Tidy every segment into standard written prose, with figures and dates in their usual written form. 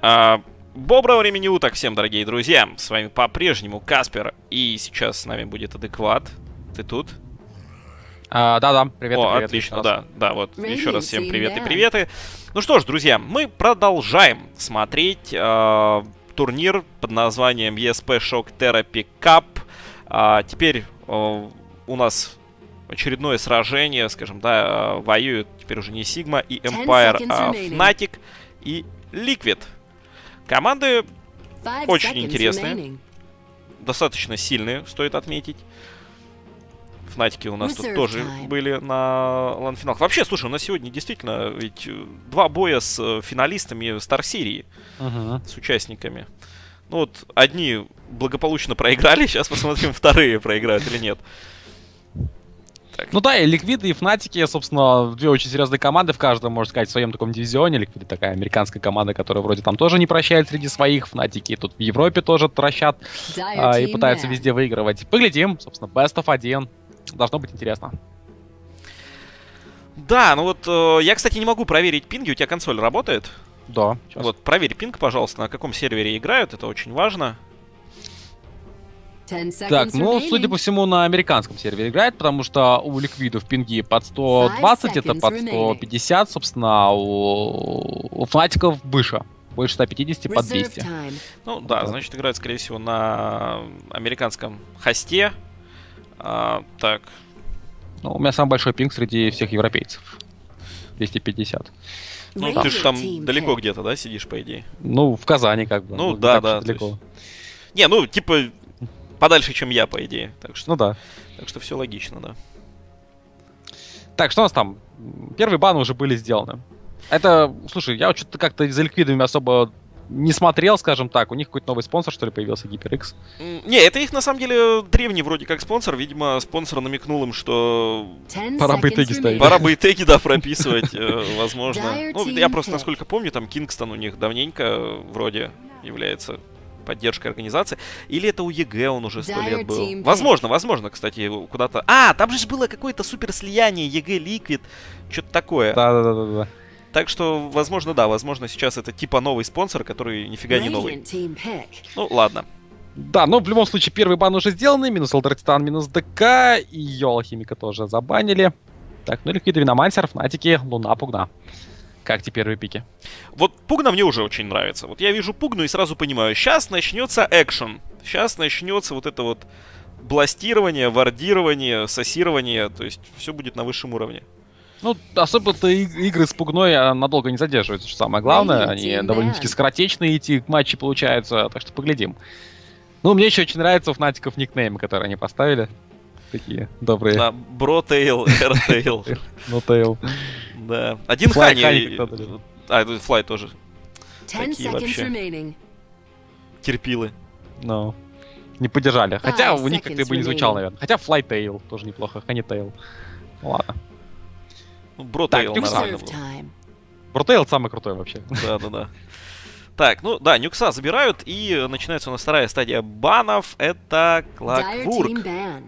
Доброго времени уток всем, дорогие друзья. С вами по-прежнему Каспер. И сейчас с нами будет Адекват. Ты тут? Да-да, привет. О, привет, отлично, да, вот еще раз всем привет и приветы. Ну что ж, друзья, мы продолжаем смотреть турнир под названием ESP Shock Therapy Cup. Теперь у нас очередное сражение, скажем, да, воюют теперь уже не Sigma и Empire, а Fnatic и Liquid. Команды очень интересные, достаточно сильные, стоит отметить. Фнатики у нас тут тоже были на лан-финалах. Вообще, слушай, у нас сегодня действительно ведь 2 боя с финалистами Стар-серии, с участниками. Ну вот, одни благополучно проиграли, сейчас посмотрим, вторые проиграют или нет. Так. Ну да, и Ликвиды, и Фнатики, собственно, 2 очень серьезные команды в каждом, можно сказать, в своем таком дивизионе. Ликвиды такая американская команда, которая вроде там тоже не прощает среди своих. Фнатики тут в Европе тоже трощат и пытаются везде выигрывать. Поглядим, собственно, Best of 1. Должно быть интересно. Да, ну вот я, кстати, не могу проверить пинги. У тебя консоль работает? Да. Сейчас. Вот, проверь пинг, пожалуйста, на каком сервере играют. Это очень важно. Так, ну, судя по всему, на американском сервере играет, потому что у Ликвидов пинги под 120, это под 150, собственно, у Фнатиков выше. Больше 150, под 200. Ну да, значит, играют, скорее всего, на американском хосте. Так. Ну, у меня самый большой пинг среди всех европейцев. 250. Ну, ты же там далеко где-то, да, сидишь, по идее? Ну, в Казани, как бы. Ну, да. Далеко. Есть... Не, ну, типа, подальше, чем я, по идее. Так что, ну, да. Так что все логично, да. Так, что у нас там? Первые баны уже были сделаны. Это, слушай, я что-то как-то за Ликвидами особо не смотрел, скажем так. У них какой-то новый спонсор, что ли, появился, HyperX? Не, это их, на самом деле, древний вроде как спонсор. Видимо, спонсор намекнул им, что... Пора бы и теги ставить. Пора бы и теги, да, прописывать, возможно. Ну, я просто, насколько помню, там Кингстон у них давненько вроде является поддержкой организации. Или это у ЕГЭ он уже 100 лет был. Возможно, кстати, куда-то... там же было какое-то супер слияние ЕГЭ Liquid, что-то такое. Да. Так что, возможно, да, возможно, сейчас это типа новый спонсор, который нифига не новый. Ну, ладно. Да, но в любом случае первый бан уже сделанный. Минус Элдер Титан, минус ДК. И Йола Химика тоже забанили. Так, ну Ликвиды, Виномансер, Фнатики, Луна, Пугна. Как те первые пики? Вот Пугна мне уже очень нравится. Вот я вижу Пугну и сразу понимаю, сейчас начнется экшен. Сейчас начнется вот это вот бластирование, вардирование, сассирование. То есть все будет на высшем уровне. Ну, особо-то игры с Пугной надолго не задерживаются, что самое главное. Они довольно-таки скоротечные, эти матчи получаются, так что поглядим. Ну, мне еще очень нравятся у Фнатиков никнеймы, которые они поставили. Такие добрые. Да, Бротейл, Эртейл. Нотейл. Да. Один Хани. Это Флай тоже. Такие вообще. Терпилы. Ну, не поддержали. Хотя у них как-то бы не звучал, наверное. Хотя Флайтейл тоже неплохо, Ханитейл. Ладно. Бротейл нормально был. Бротейл самый крутой вообще. Да. Так, ну да, Нюкса забирают, и начинается у нас вторая стадия банов. Это Clockwork.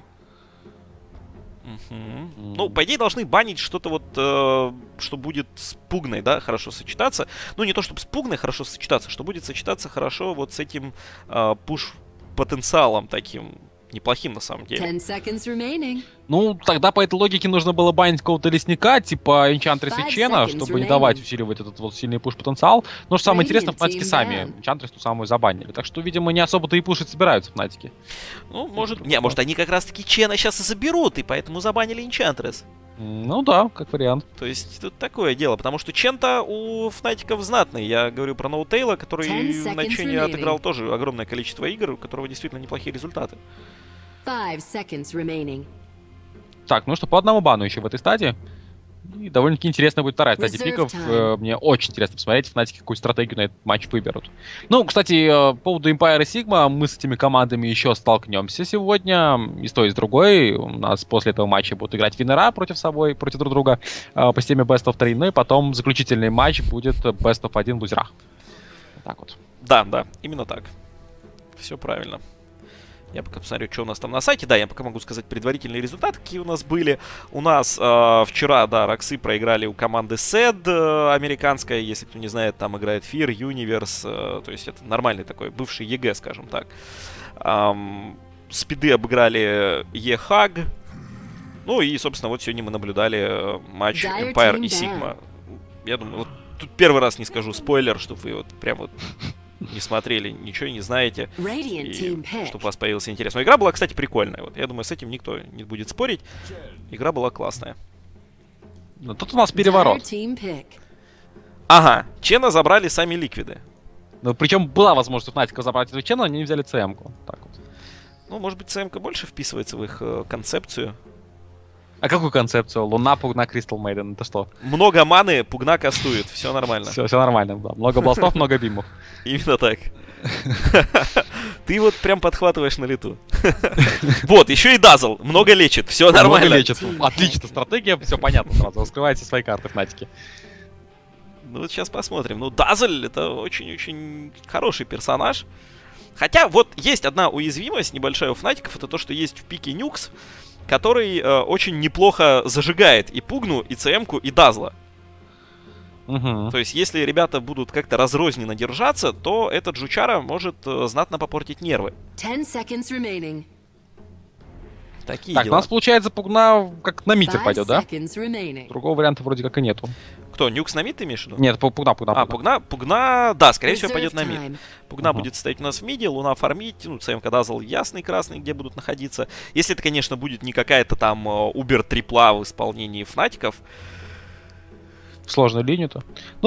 Ну, по идее, должны банить что-то вот, что будет с Пугной, да, хорошо сочетаться. Ну, не то, чтобы с Пугной хорошо сочетаться, что будет сочетаться хорошо вот с этим пуш-потенциалом таким. Неплохим, на самом деле. Ну, тогда по этой логике нужно было банить какого-то лесника, типа Энчантрес и Чена, чтобы не давать усиливать этот вот сильный пуш-потенциал. Но что самое интересное, Фнатики сами Энчантрес ту самую забанили. Так что, видимо, не особо-то и пушить собираются Фнатики. Ну, может они как раз-таки Чена сейчас и заберут, и поэтому забанили Энчантрес. Ну да, как вариант. То есть тут такое дело, потому что Чен-то у Фнатиков знатный. Я говорю про Ноутейла, который на Чене отыграл тоже огромное количество игр, у которого действительно неплохие результаты. 5 seconds remaining. Так, ну что, по одному бану еще в этой стадии. И довольно-таки интересно будет вторая стадия пиков. Мне очень интересно посмотреть, Фнатики какую стратегию на этот матч выберут. Ну, кстати, по поводу Empire и Sigma, мы с этими командами еще столкнемся сегодня. И с той, и с другой. У нас после этого матча будут играть Винера против друг друга по системе Best of 3. Ну и потом заключительный матч будет Best of 1 в лузерах. Вот так вот. Да, именно так. Все правильно. Я пока посмотрю, что у нас там на сайте. Да, я пока могу сказать предварительные результаты, какие у нас были. У нас вчера, да, Роксы проиграли у команды SED американская. Если кто не знает, там играет Fear, Universe. То есть это нормальный такой бывший ЕГЭ, скажем так. Спиды обыграли E-Hug. Ну и, собственно, вот сегодня мы наблюдали матч Empire и Sigma. Я думаю, вот тут первый раз не скажу спойлер, чтобы вы вот прям вот не смотрели, ничего не знаете, и чтобы у вас появился интерес. Но игра была, кстати, прикольная. Вот, я думаю, с этим никто не будет спорить. Игра была классная. Но тут у нас переворот. Ага, Чена забрали сами Ликвиды. Ну, причем была возможность у Фнатика забрать эту Чену, они не взяли ЦМ-ку. Так вот. Ну, может быть, ЦМ-ка больше вписывается в их концепцию. А какую концепцию? Луна, Пугна, Кристал Мейден, это что? Много маны, Пугна кастует, все нормально. Все нормально, да. Много бластов, много бимов. Именно так. Ты вот прям подхватываешь на лету. Вот, еще и Дазл. Много лечит, все нормально. Много лечит. Отлично, стратегия, все понятно сразу. Раскрывайте свои карты Фнатики. Ну вот сейчас посмотрим. Ну, Дазл это очень-очень хороший персонаж. Хотя вот есть одна уязвимость небольшая у Фнатиков, это то, что есть в пике Нюкс, который очень неплохо зажигает и Пугну, и ЦМ-ку, и Дазла. То есть, если ребята будут как-то разрозненно держаться, то этот жучара может знатно попортить нервы. Такие так, дела. у нас, получается, Пугна как на мите пойдет, да? Другого варианта вроде как и нету. Кто, Нюкс на мид ты имеешь в виду? Нет, Пугна. Пугна, да, скорее всего, пойдет на мид. Пугна будет стоять у нас в миде, Луна фармить, ну, ЦМК Дазл ясный, красный, где будут находиться. Если это, конечно, будет не какая-то там убер-трипла в исполнении Фнатиков. В сложную линию-то.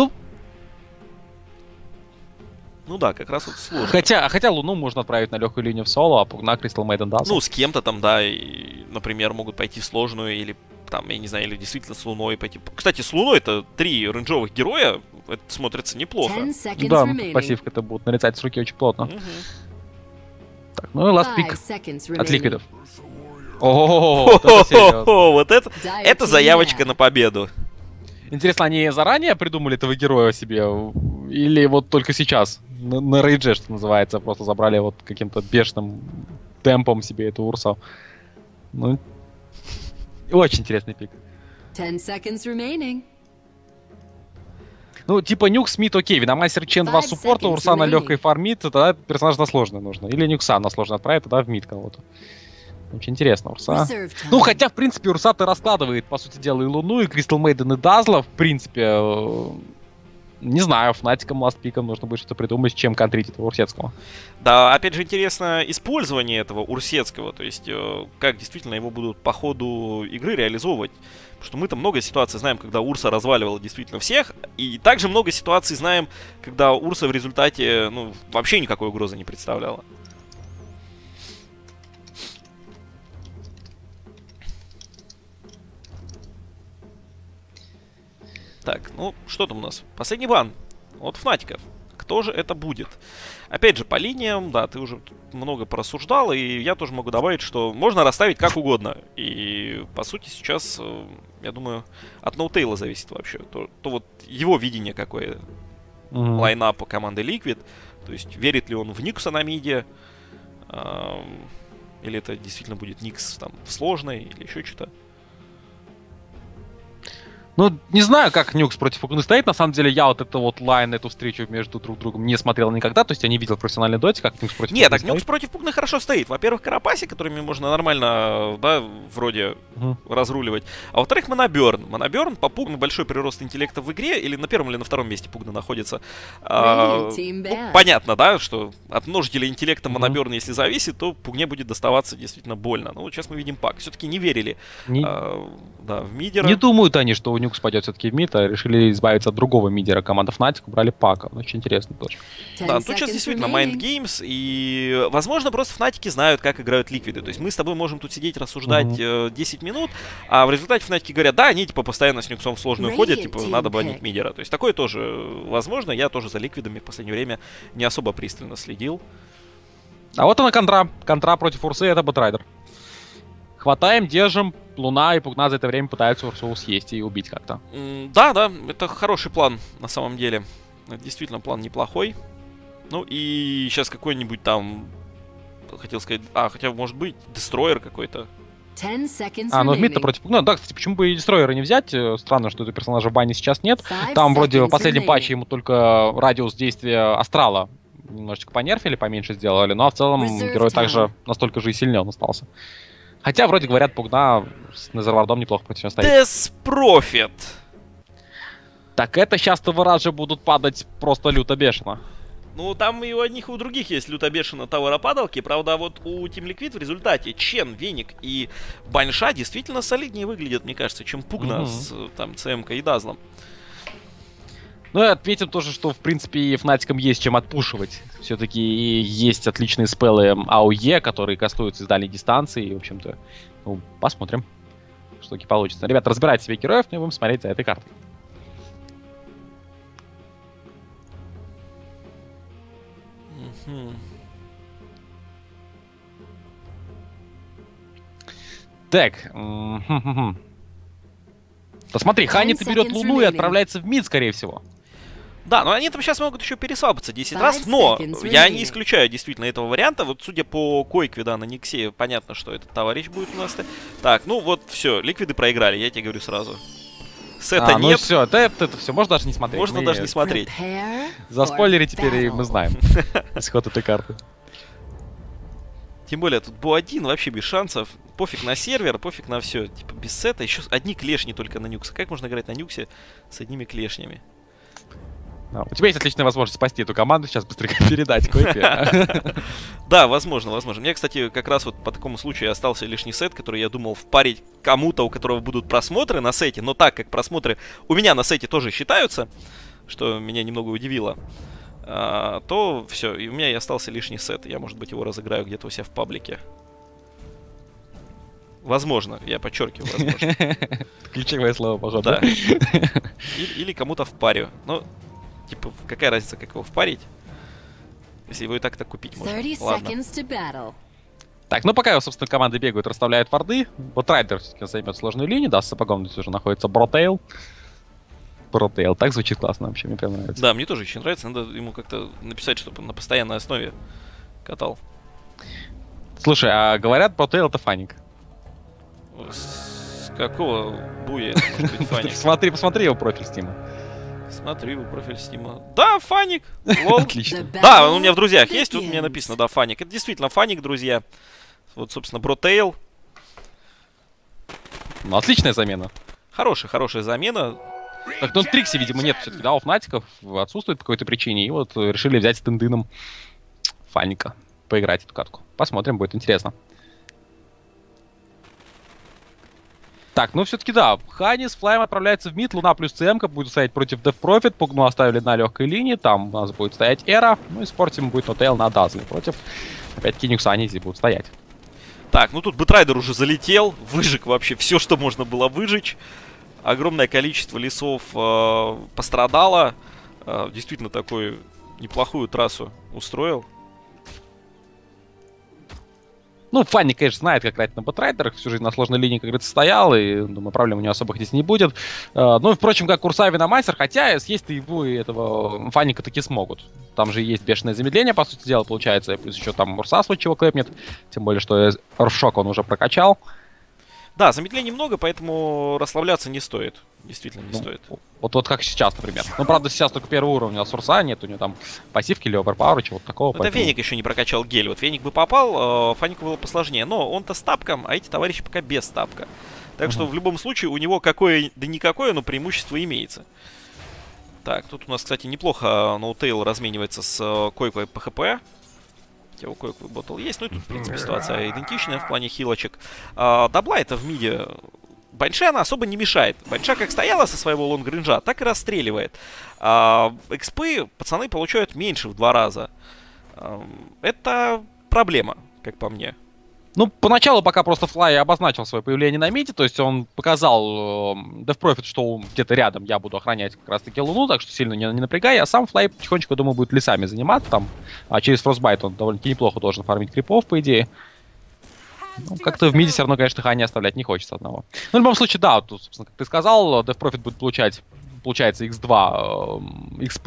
Ну да, как раз вот сложно. Хотя Луну можно отправить на легкую линию в соло, а Пугна, Кристал Мейден, Дазл. Ну, с кем-то там, да, и, например, могут пойти в сложную, или там, я не знаю, или действительно с Луной пойти. Кстати, с Луной это 3 рейнджовых героя, это смотрится неплохо. Да, пассивка-то будет нарицать с руки очень плотно. Так, ну и ласт пик от Ликвидов. Вот это заявочка на победу. Интересно, они заранее придумали этого героя себе? Или вот только сейчас? На рейдже, что называется, просто забрали вот каким-то бешеным темпом себе эту Урсу. Ну, очень интересный пик. 10 seconds remaining. Ну, типа Нюкс, Мид, окей, Виномастер, Чен 2 суппорта, Урса на легкой фармит, тогда персонаж на сложный нужно. Или Нюкса на сложный отправить, тогда в мид кого-то. Очень интересно, Урса. Ну, хотя, в принципе, Урса-то раскладывает, по сути дела, и Луну, и Кристал Мейден, и Дазла. В принципе, не знаю, Фнатиком, ластпиком нужно будет что-то придумать, чем контрить этого Урсецкого. Да, опять же, интересно использование этого Урсецкого. То есть, как действительно его будут по ходу игры реализовывать. Потому что мы-то много ситуаций знаем, когда Урса разваливала действительно всех. И также много ситуаций знаем, когда Урса в результате, ну, вообще никакой угрозы не представляла. Так, ну, что там у нас? Последний бан от Фнатиков. Кто же это будет? Опять же, по линиям, да, ты уже много порассуждал, и я тоже могу добавить, что можно расставить как угодно. И, по сути, сейчас, я думаю, от Ноутейла зависит вообще. То вот его видение какое лайнапа команды Liquid. То есть, верит ли он в Никса на миде, или это действительно будет Никс там в сложной, или еще что-то. Ну, не знаю, как Нюкс против Пугны стоит. На самом деле, я вот эту вот лайн, эту встречу между друг другом не смотрел никогда. То есть я не видел в профессиональной доте, как Нюкс против Пугны стоит. Нет, так Нюкс против Пугны хорошо стоит. Во-первых, Карапаси, которыми можно нормально, да, вроде разруливать. А во-вторых, Моноберн. Моноберн по Пугне большой прирост интеллекта в игре. Или на первом, или на втором месте Пугна находится. Ну, понятно, да, что от множителя интеллекта Моноберна, если зависит, то Пугне будет доставаться действительно больно. Ну, вот сейчас мы видим пак. Все-таки не верили да, в мидера. Не думают они, что у Нюкс пойдет все-таки в мид, а решили избавиться от другого мидера. Команда Fnatic убрали пака. Очень интересно тоже. Да, тут сейчас действительно Mind Games, и, возможно, просто Фнатики знают, как играют Ликвиды. То есть мы с тобой можем тут сидеть, рассуждать 10 минут, а в результате Фнатики говорят, да, они типа постоянно с Нюксом в сложную ходят, типа надо банить мидера. То есть такое тоже возможно. Я тоже за Ликвидами в последнее время не особо пристально следил. А вот она контра. Контра против Урсы, это Бэтрайдер. Хватаем, держим. Луна и Пугна за это время пытаются Урсу съесть и убить как-то. Да, это хороший план на самом деле. Это действительно план неплохой. Ну и сейчас какой-нибудь там хотел сказать... хотя, может быть, Дестройер какой-то. Ну в мид-то против... Ну да, кстати, почему бы и Дестройера не взять? Странно, что этого персонажа в бане сейчас нет. Там вроде в последнем патче ему только радиус действия Астрала немножечко понерфили, поменьше сделали, но в целом герой также настолько же и сильнее остался. Хотя, вроде говорят, Пугна с Незервардом неплохо против него стоит. Деспрофит! Так это сейчас Тавараджи будут падать просто люто бешено. Ну, там и у одних, и у других есть люто бешено товаропадалки. Правда, вот у Team Liquid в результате Чен, Веник и Баньша действительно солиднее выглядят, мне кажется, чем Пугна с там ЦМ-кой и Дазлом. Ну и отметим тоже, что, в принципе, Фнатикам есть чем отпушивать. Все-таки есть отличные спеллы АОЕ, которые кастуются из дальней дистанции. И, в общем-то, ну, посмотрим, что таки получится. Ребята, разбирайте себе героев, мы будем смотреть за этой картой. Так. Посмотри, Ханит берет Луну и отправляется в мид, скорее всего. Да, но они там сейчас могут еще пересвапаться 10 раз, но я не исключаю действительно этого варианта. Вот судя по койкве, да, на Никсе, понятно, что этот товарищ будет у нас. Так, ну вот, все, ликвиды проиграли, я тебе говорю сразу. Сета нет. Ну все, это все, можно даже не смотреть. Можно даже не смотреть. За спойлеры теперь и мы знаем исход этой карты. Тем более, тут Бо-1 вообще без шансов. Пофиг на сервер, пофиг на все. Типа, без сета. Еще одни клешни только на Нюксе. Как можно играть на Нюксе с одними клешнями? У тебя есть отличная возможность спасти эту команду, сейчас быстренько передать койке. Да, возможно, возможно. Мне, кстати, как раз вот по такому случаю остался лишний сет, который я думал впарить кому-то, у которого будут просмотры на сете. Но так как просмотры у меня на сете тоже считаются, что меня немного удивило, то все, и у меня и остался лишний сет. Я, может быть, его разыграю где-то у себя в паблике. Возможно, я подчеркиваю, возможно. Ключевое слово, походу. Да. Или кому-то впарю. Ну, типа, какая разница, как его впарить, если его и так купить можно. Ладно. Так, ну пока, собственно, команды бегают, расставляют варды. Вот Райдер все-таки займет сложную линию, да, с сапогом здесь уже находится Бротейл. Бротейл, так звучит классно вообще, мне прям нравится. Да, мне тоже очень нравится, надо ему как-то написать, чтобы он на постоянной основе катал. Слушай, а говорят, Бротейл это фаник. С какого буя это может быть фаник? Посмотри его профиль Стима. Смотри его профиль Стима. Да, фаник! Лол. Отлично. Да, он у меня в друзьях есть, тут мне написано, да, фаник. Это действительно фаник, друзья. Вот, собственно, Бротейл. Ну, отличная замена. Хорошая замена. Так, ну, Трикси, видимо, нет все-таки, да, у Фнатиков отсутствует по какой-то причине. И вот решили взять с Тендыном фаника, поиграть эту катку. Посмотрим, будет интересно. Так, ну все-таки да, Хани с Флайм отправляется в мид, Луна плюс ЦМ-ка будет стоять против Дефпрофит, Пугну оставили на легкой линии, там у нас будет стоять Эра, ну и Спортим будет Нотейл на Дазле против, опять-таки, Нюкса они здесь будут стоять. Так, ну тут Бэтрайдер уже залетел, выжег вообще все, что можно было выжечь. Огромное количество лесов пострадало, действительно такую неплохую трассу устроил. Ну, Фанни, конечно, знает, как играть на Бэтрайдерах, всю жизнь на сложной линии, как говорится, стоял, и, думаю, проблем у него особых здесь не будет. Ну, и, впрочем, как Курсави на Мастер, хотя съесть-то его и этого Фанника таки смогут. Там же есть бешеное замедление, по сути дела, получается, плюс еще там Урса случай чего клепнет, тем более, что Ршок он уже прокачал. Да, замедлений много, поэтому расслабляться не стоит. Действительно не стоит. Вот как сейчас, например. Ну, правда, сейчас только первый уровень, а с Урса нет, у него там пассивки или оверпауэр, чего-то такого. Это поэтому... Веник еще не прокачал гель. Вот Веник бы попал, Фанику было посложнее. Но он-то с тапком, а эти товарищи пока без тапка. Так что в любом случае у него какое, да никакое, но преимущество имеется. Так, тут у нас, кстати, неплохо Ноутейл разменивается с койкой по ХП. Хотя у койковый ботл есть. Ну и тут, в принципе, ситуация идентичная в плане хилочек. Дабла это в миде... Баньша она особо не мешает. Баньша как стояла со своего лонгрейнджа, так и расстреливает. Экспы пацаны получают меньше в 2 раза. Это проблема, как по мне. Ну, поначалу, пока просто Флай обозначил свое появление на миде, то есть он показал Дефпрофит, что где-то рядом я буду охранять как раз-таки Луну, так что сильно не напрягай, а сам Флай потихонечку, думаю, будет лесами заниматься там, а через Фростбайт он довольно-таки неплохо должен фармить крипов, по идее. Ну, как-то в миде все равно, конечно, Хани оставлять не хочется одного. Ну, в любом случае, да, тут, собственно, как ты сказал, Дефпрофит будет получать, получается, x2 экспы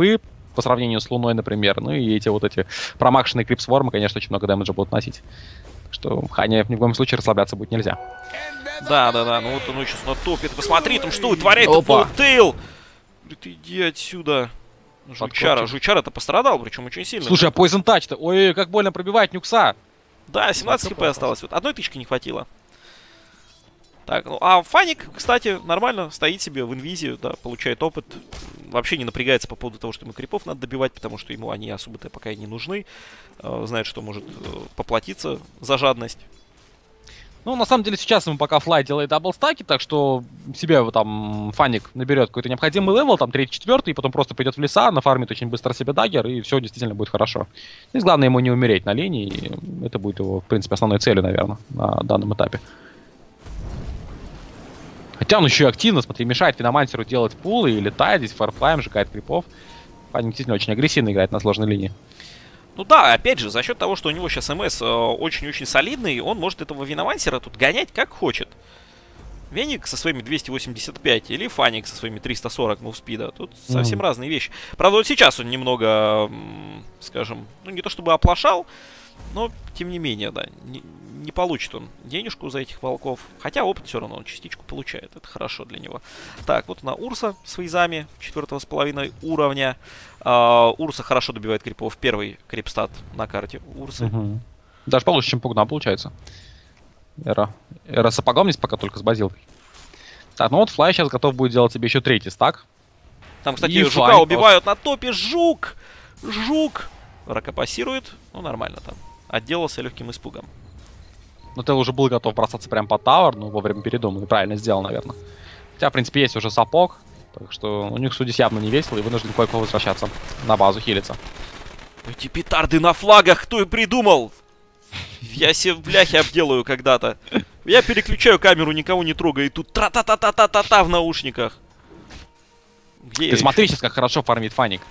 по сравнению с Луной, например. Ну и эти промакшенные крипсвормы, конечно, очень много дэмэджа будут носить. Так что Хане ни в коем случае расслабляться будет нельзя. Да, ну вот он сейчас натопит. Посмотри, там что вытворяет Полтейл. Говорит, иди отсюда. Жучара-то пострадал, причем очень сильно. Слушай, а Poison Touch-то? Ой, как больно пробивает Нюкса. Да, 17 хп осталось. Вот одной тычки не хватило. Так, ну, а Фаник, кстати, нормально стоит себе в инвизе, да, получает опыт. Вообще не напрягается по поводу того, что ему крипов надо добивать, потому что ему они особо-то пока и не нужны. Знает, что может поплатиться за жадность. Ну, на самом деле, сейчас ему пока Флай делает даблстаки, так что себе там Фаник наберет какой-то необходимый левел, там 3-4, и потом просто пойдет в леса, нафармит очень быстро себе даггер, и все действительно будет хорошо. Здесь главное ему не умереть на линии, и это будет его, в принципе, основной целью, наверное, на данном этапе. Хотя он еще и активно, смотри, мешает Финомансеру делать пулы и летает здесь фарфлаем, сжигает крипов. Фаник действительно очень агрессивно играет на сложной линии. Ну да, опять же, за счет того, что у него сейчас МС очень-очень солидный, он может этого Виномансера тут гонять как хочет. Веник со своими 285 или Фаник со своими 340 мувспида. Тут совсем разные вещи. Правда, вот сейчас он немного, скажем, ну не то чтобы оплошал, но тем не менее, да, не получит он денежку за этих волков. Хотя опыт все равно он частичку получает. Это хорошо для него. Так, вот на Урса с вейзами 4,5 уровня. Урса хорошо добивает крипов. Первый крипстат на карте Урсы. Даже получше, чем Пугна, получается. Эра сапогом здесь пока только с базилкой. Так, ну вот Флай сейчас готов будет делать себе еще третий стак. Там, кстати, и жука убивают на топе. Жук! Ракопассирует. Ну, нормально там. Отделался легким испугом. Но ты уже был готов бросаться прямо по тауэр, но вовремя передумал. И правильно сделал, наверное. Хотя, в принципе, есть уже сапог. Так что у них, судя, явно не весело и вынужден кое-кто возвращаться на базу, хилиться. Эти петарды на флагах, кто и придумал? Я себе бляхи обделаю когда-то. Я переключаю камеру, никого не трогаю, и тут тра-та-та-та-та-та в наушниках. Ты смотри сейчас, как хорошо фармит Фаник.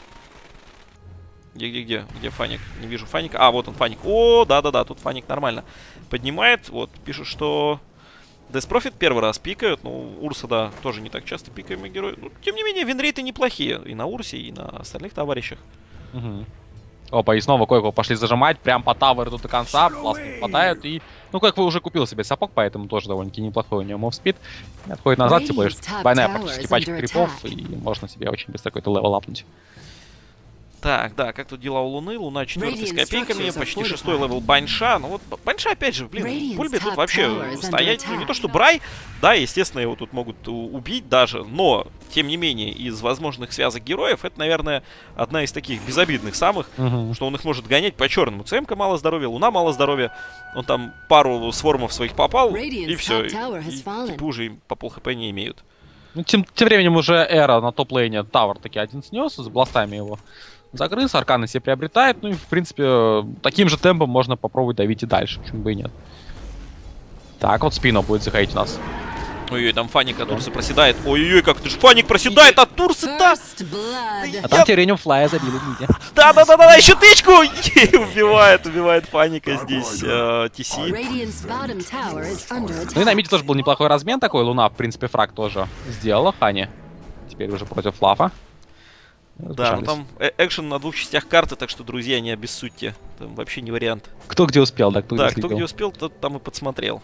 Где Фаник? Не вижу Фаника. А, вот он, Фаник. О, да-да-да, тут Фаник нормально поднимает. Вот, пишут, что Деспрофит первый раз пикают. Ну, Урса, да, тоже не так часто пикаемый герой. Ну, тем не менее, винрейты неплохие. И на Урсе, и на остальных товарищах. Опа, и снова кое-кого пошли зажимать. Прям по таверу до конца. Классно попадают. И, ну, как вы уже купил себе сапог, поэтому тоже довольно-таки неплохой у него мувспид. Отходит назад, тем более, двойная практически пачка крипов. И можно себе очень быстро какой-то левел апнуть. Так, да, как тут дела у Луны? Луна 4 с копейками, почти 6-й левел Баньша. Ну вот Баньша, опять же, блин, Бульбе тут вообще стоять, ну не то что Брай, да, естественно, его тут могут убить даже, но, тем не менее, из возможных связок героев, это, наверное, одна из таких безобидных самых, что он их может гонять по-черному. ЦМ-ка мало здоровья, Луна мало здоровья, он там пару свормов своих попал, и все, и типа уже по пол хп не имеют. Ну, тем временем уже Эра на топ-лейне Тавр таки один снес, с бластами его загрыз, арканы себе приобретает, ну и в принципе таким же темпом можно попробовать давить и дальше, почему бы и нет. Так, вот спину будет заходить у нас. Ой-ой, там Фаник от Урсы проседает. Ой-ой, как ты ж Фаник проседает от Урсы-то! А там Тирениум Флая забили в миде. Да-да-да-да, еще тычку! Убивает Фаника здесь ТС. Ну и на миде тоже был неплохой размен такой, Луна, в принципе, фраг тоже сделала, Хани. Теперь уже против Лафа. Да, ну там экшен на двух частях карты, так что, друзья, не обессудьте. Там вообще не вариант. Кто где успел, да, кто где успел, тот там и подсмотрел.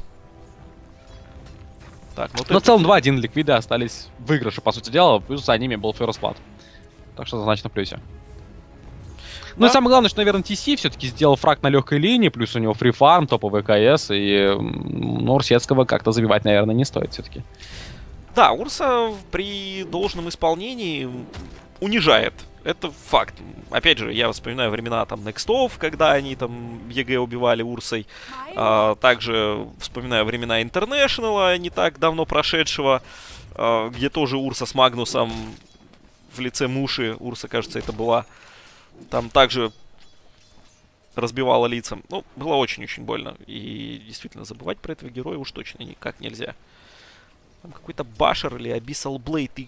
Так, ну но в целом 2-1 ликвиды остались в выигрыше, по сути дела, плюс за ними был First Blood. Так что значит на плюсе. Ну и самое главное, что, наверное, ТС все-таки сделал фраг на легкой линии, плюс у него фрифарм, топовый КС, и Урсецкого как-то забивать, наверное, не стоит все-таки. Да, Урса при должном исполнении унижает. Это факт. Опять же, я вспоминаю времена там Некстов, когда они там ЕГЭ убивали Урсой. Также вспоминаю времена Интернешнала, не так давно прошедшего, где тоже Урса с Магнусом в лице Муши, Урса, кажется, это была, там также разбивала лица. Ну, было очень-очень больно. И действительно, забывать про этого героя уж точно никак нельзя. Там какой-то Башер или Abyssal Blade и...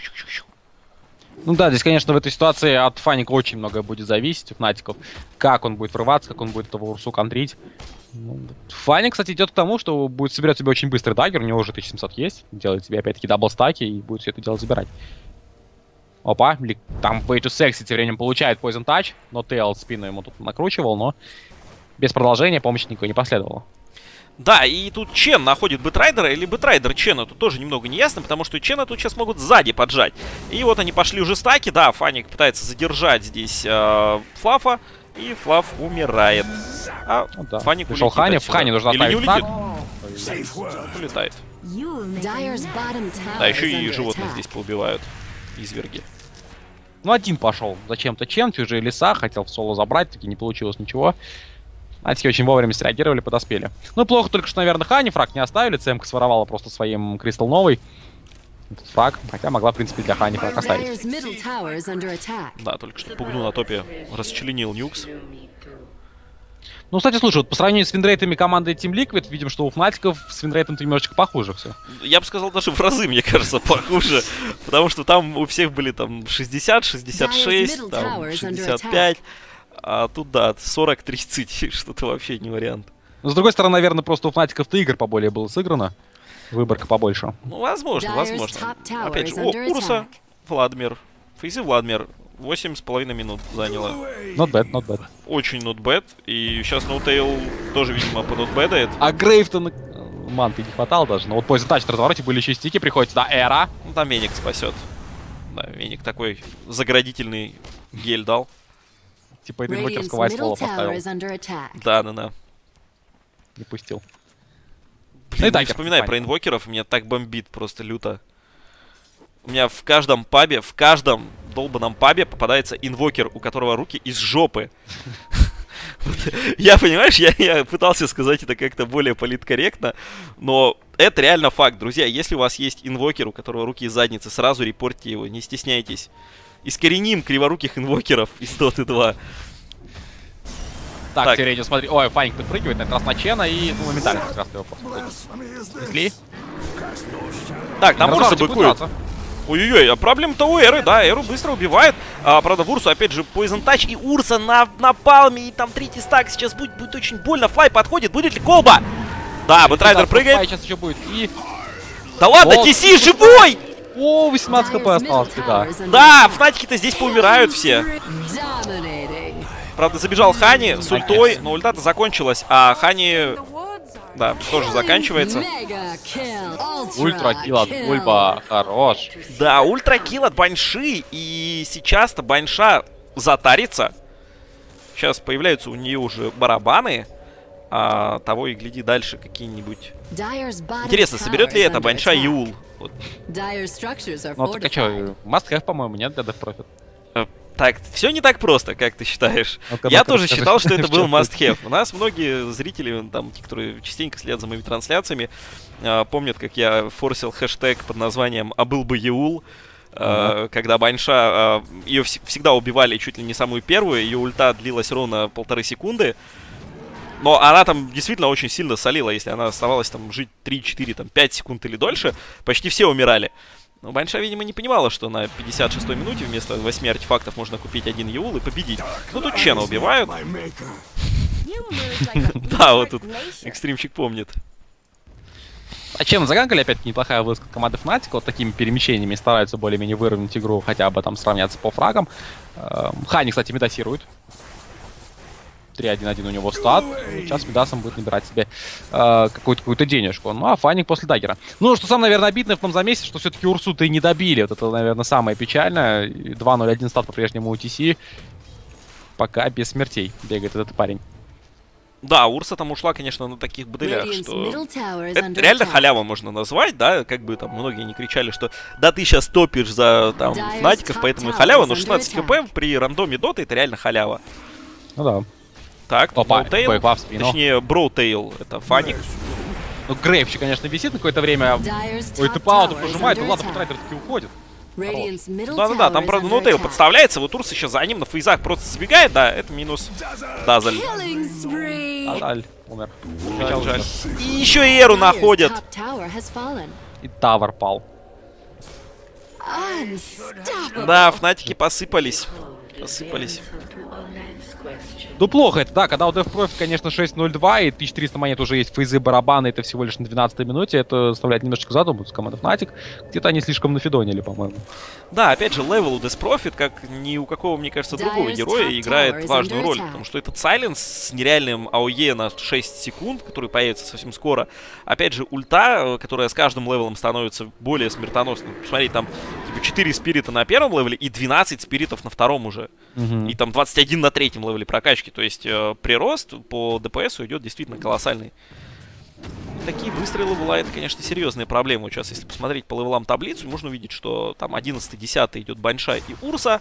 Ну да, здесь, конечно, в этой ситуации от Фаника очень многое будет зависеть, у Фнатиков. Как он будет врываться, как он будет этого Урсу контрить. Фаник, кстати, идет к тому, что будет собирать себе очень быстрый даггер, у него уже 1700 есть. Делает себе опять-таки даблстаки и будет все это дело забирать. Опа, там Way to Sexy тем временем получает Poison Touch, но Тейл спину ему тут накручивал, но без продолжения помощи никакой не последовало. Да, и тут Чен находит Бэтрайдера, или Бэтрайдер Чена, тут тоже немного неясно, потому что Чена тут сейчас могут сзади поджать. И вот они пошли уже стаки, да, Фаник пытается задержать здесь Флафа, и Флаф умирает. А да. Фаник пришел Хани, в Хани нужно или не оставить улетит? Улетает. Да, еще и животных здесь поубивают, изверги. Ну, один пошел. Зачем-то Чен, чужие леса, хотел в соло забрать, таки не получилось ничего. Атики очень вовремя среагировали, подоспели. Ну, плохо только, что, наверное, Хани фраг не оставили. ЦМК своровала просто своим Кристалл новый. Этот фраг, хотя могла, в принципе, для Хани фраг оставить. Да, только что пугну на топе расчленил Нюкс. Ну, кстати, слушай, вот по сравнению с винрейтами команды Team Liquid, видим, что у Фнатиков с винрейтом-то немножечко похуже все. Я бы сказал, даже в разы, мне кажется, похуже. Потому что там у всех были там 60, 66, там 65. А тут, да, 40-30, что-то вообще не вариант. Но, с другой стороны, наверное, просто у Фнатиков-то игр поболее было сыграно. Выборка побольше. Ну, возможно, возможно. Опять же, Урса, Владмир, Фейзи Владмир. 8,5 минут заняло. Not bad, not bad. Очень not bad. И сейчас NoTail тоже, видимо, по not bad. А Грейв-то манты не хватало даже. Но вот Poison Touch в развороте были еще и стики, приходится. Да, Эра. Ну, там Веник спасет. Да, Веник такой заградительный гель дал. Типа это инвокерского айсфола поставил. Да. Не пустил. Блин, не вспоминай про инвокеров, меня так бомбит просто люто. У меня в каждом пабе, в каждом долбаном пабе попадается инвокер, у которого руки из жопы. Я, понимаешь, я пытался сказать это как-то более политкорректно, но это реально факт, друзья. Если у вас есть инвокер, у которого руки из задницы, сразу репортите его, не стесняйтесь. Искореним криворуких инвокеров из Dota 2. Так, Середин, смотри. Ой, Фаник подпрыгивает на этот раз на Чена и моментально как раз его просто. Так, там Урса быкует. Ой-ой-ой, а проблема-то у Эры, да, Эру быстро убивает. Правда, в Урсу опять же Poison Touch, и Урса на палме, и там третий стак сейчас будет очень больно. Флай подходит, будет ли колба? Да, Бэтрайдер прыгает. Сейчас еще будет. И... Да ладно, Тиси живой! О, 18 хп осталось, да. Да, Фнатики-то здесь поумирают все. Правда, забежал Хани с ультой, но ульта-то закончилась, а Хани... Да, тоже заканчивается. Ультракилл от Бульба, хорош. Да, ультракилл от Баньши, и сейчас-то Баньша затарится. Сейчас появляются у нее уже барабаны, а того и гляди дальше какие-нибудь. Интересно, соберет ли это Баньша Юл? Вот. Ну так а что, must-have, по-моему, нет для Death Prophet? Так, все не так просто, как ты считаешь. Я тоже считал, что это был must-have. У нас многие зрители, там, те, которые частенько следят за моими трансляциями, помнят, как я форсил хэштег под названием «А был бы Еул», когда Баньша, ее всегда убивали чуть ли не самую первую, ее ульта длилась ровно 1,5 секунды. Но она там действительно очень сильно солила, если она оставалась там жить 3, 4, там, 5 секунд или дольше, почти все умирали. Но Баньша, видимо, не понимала, что на 56-й минуте вместо 8 артефактов можно купить один Еул и победить. Ну тут Чена убивают. Да, вот тут экстримчик помнит. А Чена заганкали, опять неплохая вылазка команды Fnatic. Вот такими перемещениями стараются более-менее выровнять игру, хотя бы там сравняться по фрагам. Хани, кстати, медасирует. 3-1-1 у него стат. Сейчас Медасом будет набирать себе какую-то денежку. Ну, а Фаник после даггера. Ну, что самое, наверное, обидное в том замесе, что все-таки Урсу-то и не добили. Вот это, наверное, самое печальное. 2-0-1 стат по-прежнему у TC. Пока без смертей бегает этот парень. Да, Урса там ушла, конечно, на таких баделях, что... Это реально халява можно назвать, да? Как бы там многие не кричали, что да ты сейчас топишь за там Фнатиков, поэтому и халява, но 16 хп при рандоме доты это реально халява. Ну да. Так, NoTail, точнее, Броутейл, это Фаник. Ну, Грейвчик, конечно, висит на какое-то время. Ой, ты паузу прожимает, ну ладно, Бэтрайдер таки уходит. Да-да-да, там, правда, NoTail подставляется, вот Урс сейчас за ним на фейзах просто забегает, да, это минус Дазаль. Дазаль умер. Жаль. И еще и Эру находят. И Тавер пал. Да, Фнатики посыпались. посыпались. Ну, плохо это, да, когда у Death Profit, конечно, 6.02 и 1300 монет уже есть фейзы, барабаны, это всего лишь на 12-й минуте, это заставляет немножечко задуматься команда Fnatic. Где-то они слишком нафидонили, по-моему. Да, опять же, левел у Death Profit, как ни у какого, мне кажется, другого героя, играет важную роль, потому что этот Silence с нереальным АОЕ на 6 секунд, который появится совсем скоро, опять же, ульта, которая с каждым левелом становится более смертоносной. Посмотри, там типа 4 спирита на первом левеле и 12 спиритов на втором уже. И там 21 на третьем левеле прокачки. То есть прирост по ДПСу идет действительно колоссальный. Такие выстрелы была, это, конечно, серьезная проблема. Сейчас, если посмотреть по левелам таблицу, можно увидеть, что там 11-10 идет Баншай и Урса,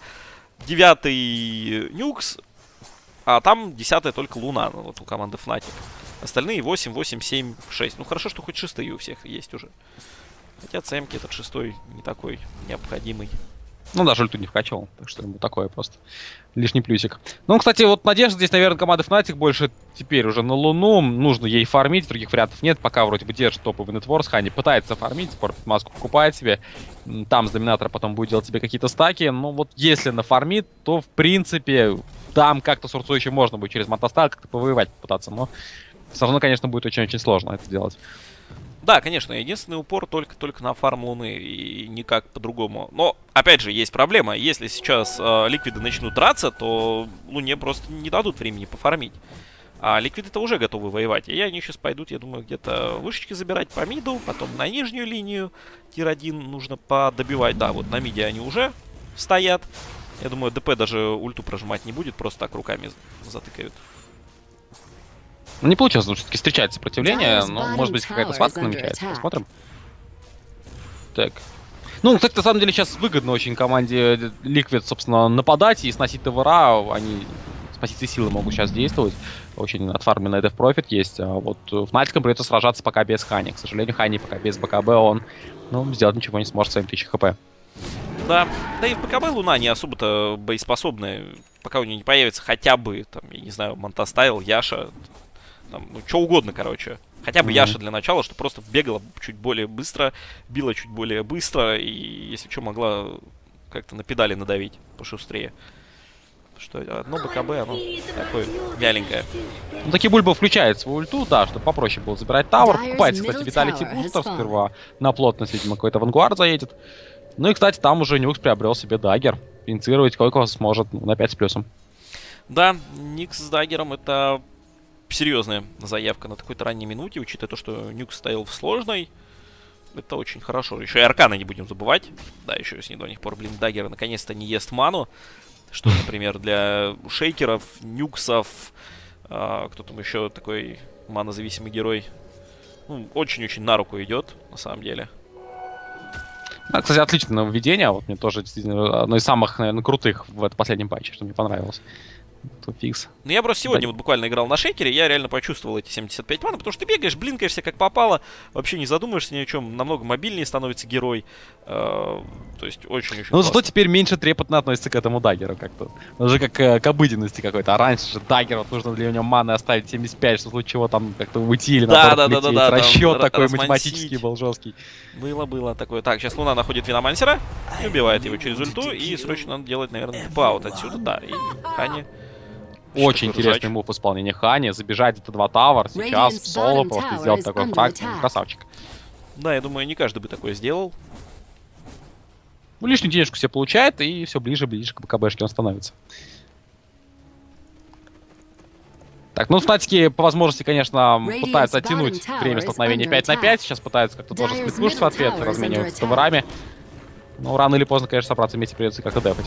9 Нюкс, а там 10 только Луна, ну, вот у команды Fnatic. Остальные 8, 8, 7, 6. Ну, хорошо, что хоть шестые у всех есть уже. Хотя ЦМки этот шестой не такой необходимый. Ну, даже ульту не вкачал, так что ему такое просто лишний плюсик. Ну, кстати, вот надежда здесь, наверное, команды Fnatic больше теперь уже на Луну. Нужно ей фармить, других вариантов нет. Пока вроде бы держит топовый нетворс. Хани пытается фармить, Скорпит маску покупает себе. Там с доминатора потом будет делать себе какие-то стаки. Но вот если нафармит, то, в принципе, там как-то с Урсой еще можно будет через Монтастар как-то повоевать попытаться. Но все равно, конечно, будет очень-очень сложно это делать. Да, конечно, единственный упор только на фарм Луны и никак по-другому. Но, опять же, есть проблема. Если сейчас ликвиды начнут драться, то Луне просто не дадут времени пофармить. А ликвиды-то уже готовы воевать. И они сейчас пойдут, я думаю, где-то вышечки забирать по миду, потом на нижнюю линию. Тир-1 нужно подобивать. Да, вот на миде они уже стоят. Я думаю, ДП даже ульту прожимать не будет, просто так руками затыкают. Ну, не получилось, но все-таки встречать сопротивление, но, может быть, какая-то схватка намечается. Посмотрим. Так. Ну, кстати, на самом деле сейчас выгодно очень команде Liquid, собственно, нападать и сносить ТВРа. Они с позиции силы могут сейчас действовать. Очень отфармленный Death Profit есть. А вот Fnatic придется сражаться пока без Хани. К сожалению, Хани пока без БКБ, он, ну, сделать ничего не сможет своим 1000 хп. Да, да и в БКБ Луна не особо-то боеспособная. Пока у нее не появится хотя бы, там, я не знаю, Монтастайл, Яша... Там, ну, что угодно, короче. Хотя бы Яша для начала, что просто бегала чуть более быстро, била чуть более быстро, и, если что, могла как-то на педали надавить пошустрее. Что одно БКБ, оно такое вяленькое. Ну, таки Бульба включает свою ульту, да, чтобы попроще было забирать тавер. Покупается, кстати, Виталити Бустер сперва на плотность, видимо, какой-то Вангуард заедет. Ну и, кстати, там уже Нюкс приобрел себе даггер. Инициировать Койко сможет на 5 с плюсом. Да, Никс с даггером это... серьезная заявка на такой-то ранней минуте, учитывая то, что Нюкс стоял в сложной. Это очень хорошо. Еще и Аркана не будем забывать. Да, еще с недавних пор, блин, даггер наконец-то не ест ману. Что, например, для шейкеров, Нюксов, кто там еще такой манозависимый герой, ну, очень-очень на руку идет, на самом деле. Да, кстати, отличное нововведение. Вот мне тоже действительно одно из самых, наверное, крутых в этом последнем патче, что мне понравилось. Фикс. Ну, я просто сегодня вот буквально играл на шейкере, я реально почувствовал эти 75 мана, потому что ты бегаешь, блинкаешься как попало, вообще не задумаешься ни о чем, намного мобильнее становится герой. То есть очень-очень Ну, зато теперь меньше трепетно относится к этому даггеру как-то. Уже как к обыденности какой-то. А раньше же даггер, вот нужно для него маны оставить 75, что в случае чего там как-то уйти или наоборот лететь. Расчет такой математический был жесткий. Было такое. Так, сейчас Луна находит Виномансера и убивает его через ульту, и срочно надо делать, наверное, тп-аут отсюда, да, и Хани. Очень интересный мув в исполнении Хани. Забежать это 2 тавер. Сейчас в соло просто сделать такой фраг. Красавчик. Да, я думаю, не каждый бы такое сделал. Ну, лишнюю денежку себе получает, и все ближе-ближе к БКБшке он становится. Так, ну, Fnatic по возможности, конечно, пытаются оттянуть время столкновения 5 на 5. Сейчас пытаются как-то тоже сплитпуш в ответ, размениваться с таверами. Но рано или поздно, конечно, собраться вместе придется как-то дэпать.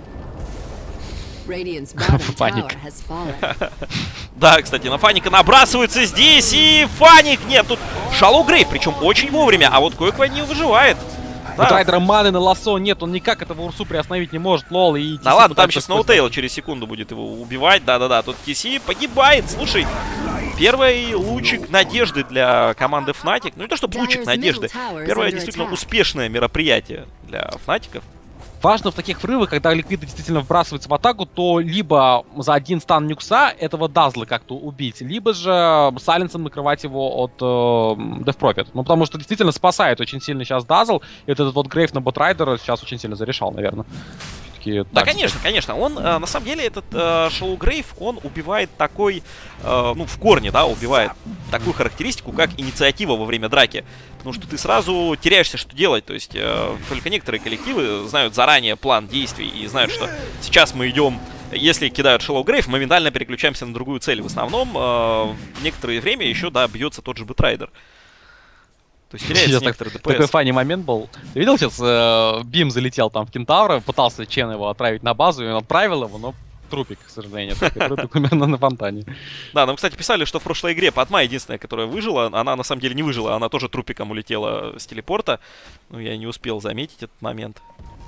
Фаник. Да, кстати, на Фаника набрасываются здесь, и Фаник, нет, тут Шалоу Грейв, причем очень вовремя, а вот Койко не выживает. Да. Райдера маны на лассо нет, он никак этого Урсу приостановить не может, лол, и... Да ладно, там сейчас Сноутейл через секунду будет его убивать, да-да-да, тут TC погибает, слушай. Первый лучик надежды для команды Fnatic, ну не то, что лучик надежды, первое действительно успешное мероприятие для Фнатиков. Важно в таких врывах, когда ликвиды действительно вбрасываются в атаку, то либо за один стан Нюкса этого Дазла как-то убить, либо же сайленсом накрывать его от Death Profit. Ну, потому что действительно спасает очень сильно сейчас Дазл, и вот этот вот Грейв на ботрайдера сейчас очень сильно зарешал, наверное. все-таки... Да, конечно, конечно. Он, на самом деле, этот Shallow Grave, он убивает такой, ну, в корне, да, убивает такую характеристику, как инициатива во время драки. Потому что ты сразу теряешься, что делать. То есть только некоторые коллективы знают заранее план действий и знают, что сейчас мы идем... Если кидают Shallow Grave, моментально переключаемся на другую цель. В основном некоторое время еще, да, бьется тот же Бэтрайдер. То есть теряется некоторый ДПС. Такой фанни момент был. Ты видел сейчас, Бим залетел там в Кентавра, пытался Чен его отправить на базу, и он отправил его, но трупик, к сожалению, который примерно на фонтане. Да, нам, кстати, писали, что в прошлой игре Падма единственная, которая выжила, она на самом деле не выжила, она тоже трупиком улетела с телепорта. Ну, я не успел заметить этот момент.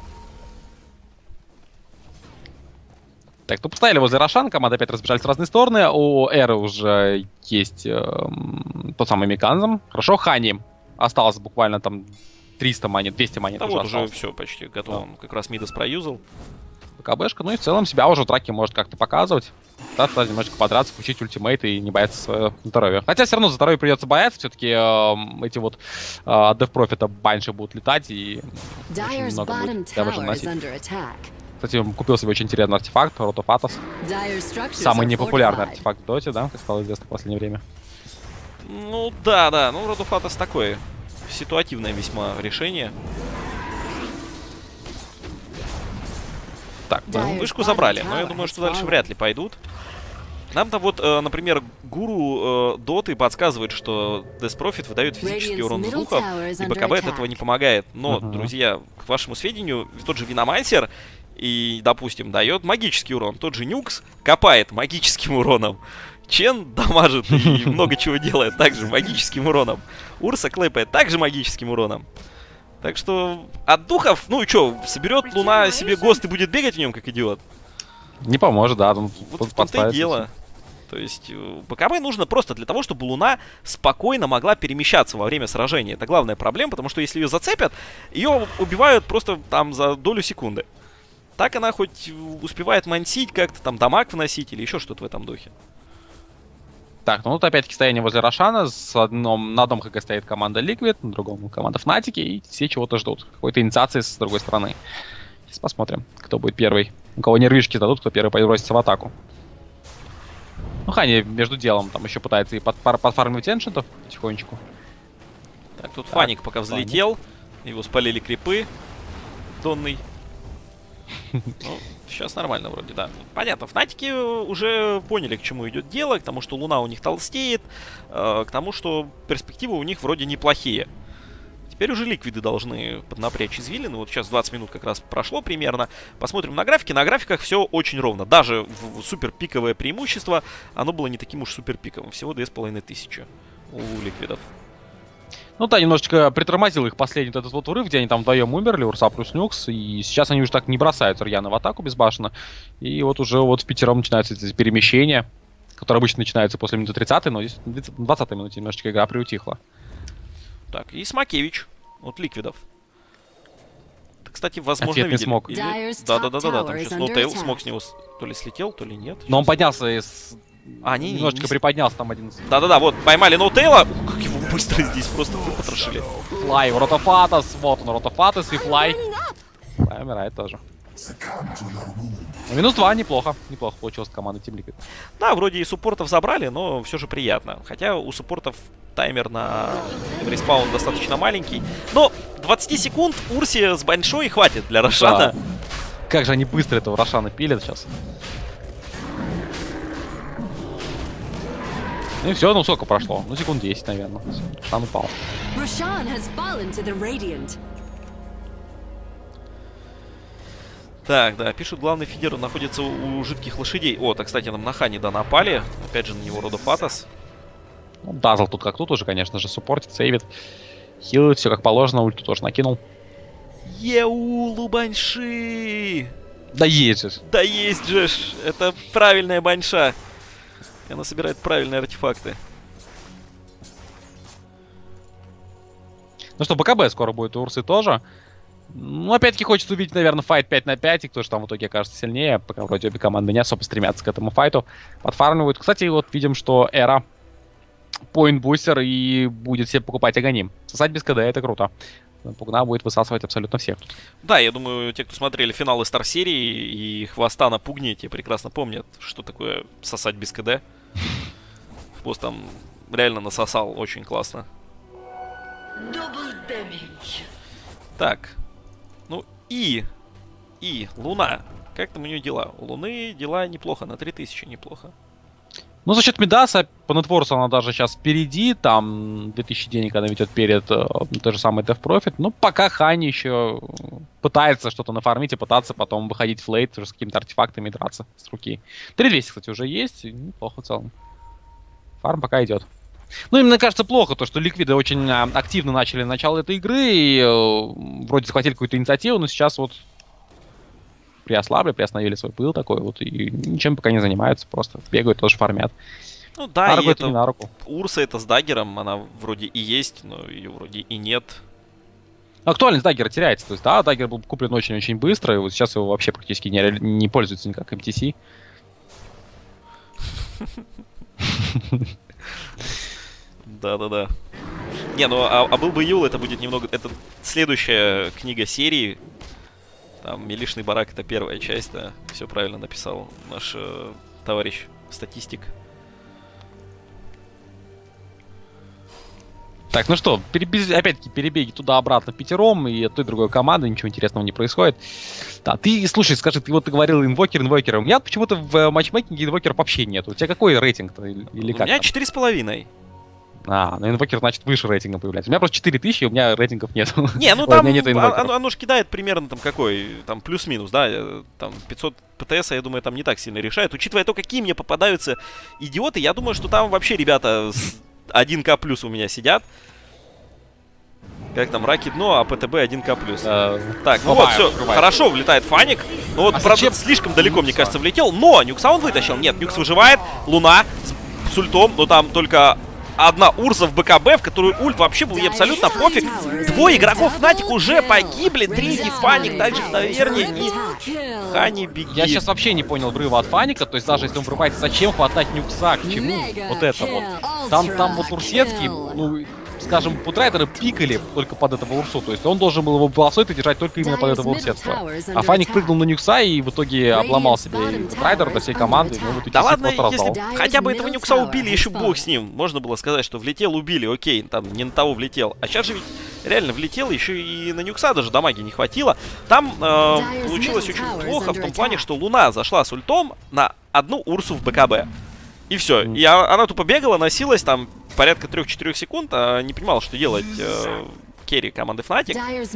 Так, ну поставили возле Рошан, команда опять разбежались в разные стороны. У Эры уже есть тот самый механизм. Хорошо, Хани. Осталось буквально там 300 монет, 200 монет. Да уже вот осталось. уже все почти готово. Да. Он как раз Мидас проюзал. БКБшка, ну и в целом себя уже в драке может как-то показывать. Да, немножечко подраться, включить ультимейт и не бояться своего здоровья. Хотя все равно за здоровье придется бояться, все-таки эти вот от Дефпрофита банши будут летать и очень много будет дэмэджа наносить. Кстати, он купил себе очень интересный артефакт, Rod of Atos. Самый непопулярный артефакт в доте, да, как стало известно в последнее время. Ну да, ну Rod of Atos такое ситуативное весьма решение. Так, вышку забрали, но я думаю, что дальше вряд ли пойдут. Нам-то вот, например, гуру доты подсказывает, что Death Prophet выдает физический урон с духов, и БКБ от этого не помогает. Но, друзья, к вашему сведению, тот же Виномансер и, допустим, дает магический урон. Тот же Нюкс копает магическим уроном. Чен дамажит и много чего делает также магическим уроном. Урса клэпает также магическим уроном. Так что от духов, ну и чё, соберет Луна себе ГОСТ и будет бегать в нем как идиот? Не поможет, да. Вот в том-то и дело. То есть БКБ нужно просто для того, чтобы Луна спокойно могла перемещаться во время сражения. Это главная проблема, потому что если ее зацепят, ее убивают просто там за долю секунды. Так она хоть успевает мансить, как-то там дамаг вносить или еще что-то в этом духе. Так, ну вот опять-таки стояние возле Рошана. На одном ХГ стоит команда Liquid, на другом команда Fnatic, и все чего-то ждут. Какой-то инициации с другой стороны. Сейчас посмотрим, кто будет первый. У кого нервишки дадут, кто первый бросится в атаку. Ну, Хани между делом там еще пытается и подфармить эншентов потихонечку. Так, тут Фаник пока взлетел. Его спалили крипы. Донный. Ну, сейчас нормально вроде, да. Понятно, Фнатики уже поняли, к чему идет дело, к тому, что Луна у них толстеет, к тому, что перспективы у них вроде неплохие. Теперь уже Ликвиды должны поднапрячь извилины. Вот сейчас 20 минут как раз прошло примерно. Посмотрим на графике. На графиках все очень ровно. Даже в супер пиковое преимущество оно было не таким уж супер пиковым. Всего 2500 у Ликвидов. Ну да, немножечко притормозил их последний этот вот урыв, где они там вдвоем умерли, Урса плюс Нюкс, и сейчас они уже так не бросаются рьяно в атаку безбашенно. И вот уже вот в пятером начинаются эти перемещения, которые обычно начинаются после минуты 30, но здесь на 20-й минуте немножечко игра приутихла. Так, и Смакевич от Ликвидов. Это, кстати, возможно, видели. Смог. Да-да-да, там сейчас Ноутейл смог с него то ли слетел, то ли нет. Но он поднялся из... немножечко приподнялся там один. Да-да-да, вот, поймали Ноутейла. Как его быстро здесь просто выпотрошили. Флай, Rod of Atos, вот он, Rod of Atos и Флай. Флай умирает тоже. Минус 2, неплохо. Неплохо получилось команда Team Liquid. Да, вроде и суппортов забрали, но все же приятно. Хотя у суппортов таймер на респаун достаточно маленький. Но 20 секунд Урсе с Баншой хватит для Рошана. Да. Как же они быстро этого Рошана пилят сейчас. Ну и все, ну сколько прошло? Ну секунд 10, наверное. Рошан упал. Так, да, пишут, главный фидер находится у жидких лошадей. О, так, кстати, нам на Хани, да, напали. Опять же, на него Rod of Atos. Ну, Дазл тут как тут уже, конечно же, суппортит, сейвит. Хилит, все как положено, ульту тоже накинул. Еулу Банши! Да есть же. Да есть же, это правильная Банша. Она собирает правильные артефакты. Ну что, БКБ скоро будет у Урсы тоже. Ну, опять-таки хочется увидеть, наверное, файт 5 на 5, и кто же там в итоге окажется сильнее, пока вроде обе команды не особо стремятся к этому файту. Подфармливают. Кстати, вот видим, что Эра поинт-бустер и будет себе покупать Аганим. Сосать без КД, это круто. Пугна будет высасывать абсолютно всех. Да, я думаю, те, кто смотрели финалы Стар-серии и хвоста на Пугне, те прекрасно помнят, что такое сосать без КД. Босс там реально насосал очень классно. Так. Ну и Луна. Как там у нее дела? У Луны дела неплохо, на 3000 неплохо. Ну, за счет Мидаса, по нетворсу она даже сейчас впереди, там 2000 денег она ведет перед той же самой Death Profit. Ну, пока Хани еще пытается что-то нафармить и пытаться потом выходить в лейт с какими-то артефактами и драться с руки. 3200, кстати, уже есть, неплохо в целом. Фарм пока идет. Ну, и мне кажется, плохо то, что ликвиды очень активно начали начало этой игры и вроде захватили какую-то инициативу, но сейчас вот приостановили свой пыл такой вот и ничем пока не занимаются, просто бегают, тоже фармят. Ну да, и это не на руку. Урса это с даггером, она вроде и есть, но ее вроде и нет. Актуальность даггера теряется, то есть да, даггер был куплен очень-очень быстро, и вот сейчас его вообще практически не пользуется никак MTC. Да-да-да. Не, ну а был бы Юл, это будет немного... Это следующая книга серии. Там Милишный барак — это первая часть, да. Все правильно написал наш товарищ статистик. Так, ну что, опять-таки перебеги туда-обратно пятером, и от той другой команды ничего интересного не происходит. Да, ты, слушай, скажи, ты говорил инвокер. У меня почему-то в матчмейкинге инвокеров вообще нет. У тебя какой рейтинг-то? Или как? У меня 4,5. Ну инвокер, значит, выше рейтинга появляется. У меня просто 4000, у меня рейтингов нет. Не, ну там оно ж кидает примерно там какой, там плюс-минус, да, там 500 ПТС, я думаю, там не так сильно решает. Учитывая то, какие мне попадаются идиоты, я думаю, что там вообще ребята с 1К плюс у меня сидят. Как там, раки дно, а ПТБ 1К плюс. Так, ну вот, все, хорошо, влетает Фаник. Ну вот, правда, слишком далеко, мне кажется, влетел. Но Нюкса он вытащил. Нет, Нюкс выживает. Луна с ультом, но там только одна Урса в БКБ, в которую ульт вообще был ей абсолютно пофиг. Двое игроков Фнатик уже погибли. Третий Фаник дальше в таверне. И Хани, беги. Я сейчас вообще не понял врыва от Фаника. То есть даже если он врывается, зачем хватать Нюкса? К чему вот это вот? Там вот Урсетский, ну, скажем, путрайдеры пикали только под этого Урсу. То есть он должен был его волосой-то держать только именно под этого Урсетского. А Фаник прыгнул на Нюкса и в итоге обломал себе и путрайдер до всей команды. Ну, вот да ладно, если хотя бы этого Нюкса убили, еще бог с ним. Можно было сказать, что влетел, убили, окей, там не на того влетел. А сейчас же ведь реально влетел, еще и на Нюкса даже дамаги не хватило. Там получилось очень плохо в том плане, что Луна зашла с ультом на одну Урсу в БКБ. И все. И она тупо бегала, носилась там порядка 3-4 секунд, а не понимала, что делать керри команды Fnatic.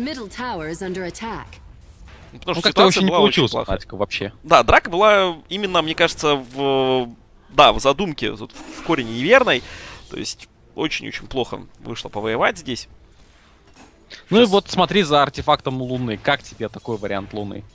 Потому что как-то очень не получилось Fnatic вообще. Да, драка была именно, мне кажется, в задумке, в корне неверной. То есть очень-очень плохо вышло повоевать здесь. Ну и вот смотри за артефактом Луны. Как тебе такой вариант Луны?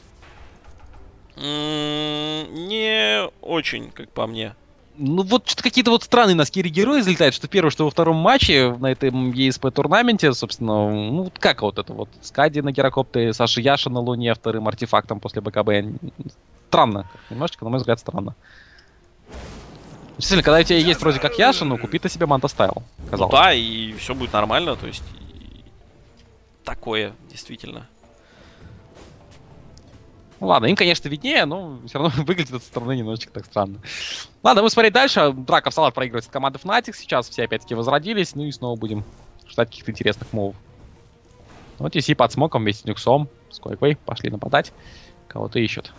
Не очень, как по мне. Ну вот что-то какие-то вот странные на скире герои залетают, что первое, что во втором матче на этом ESP турнаменте, собственно, ну как вот это вот, Скади на Герокоптере, Саша Яша на Луне вторым артефактом после БКБ. Странно, немножечко, на мой взгляд, странно. Действительно, когда у тебя есть вроде как Яша, ну купи ты себе Манта Стайл, казалось. Ну, да, и все будет нормально, то есть такое, действительно. Ну ладно, им, конечно, виднее, но все равно выглядит это со стороны немножечко так странно. Ладно, будем смотреть дальше. Драка в салат проигрывает от команды Fnatic. Сейчас все опять-таки возродились. Ну и снова будем ждать каких-то интересных мувов. Вот TC под смоком вместе с Нюксом. С Койкой пошли нападать. Кого-то ищут.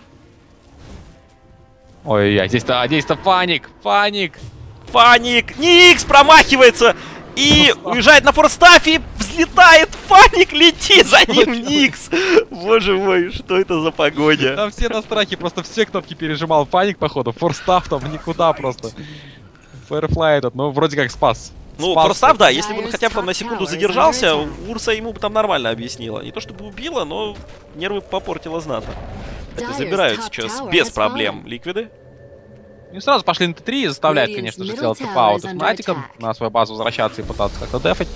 Ой-ой-ой, здесь-то Фаник! Фаник! Фаник! Никс промахивается! И уезжает на форстафе, взлетает, Фаник, лети за ним, Никс! Боже мой, что это за погоня? Там все на страхе, просто все кнопки пережимал Фаник, походу. Форстаф там никуда просто. Фэрфлай этот, ну вроде как спас. Ну, форстаф, да, если бы он хотя бы там на секунду задержался, Урса ему бы там нормально объяснила. Не то чтобы убила, но нервы попортила знатно. Это забирают сейчас без проблем ликвиды. И сразу пошли на Т3 и заставляют, конечно же, сделать тп-аут Fnatic, на свою базу возвращаться и пытаться как-то дефать.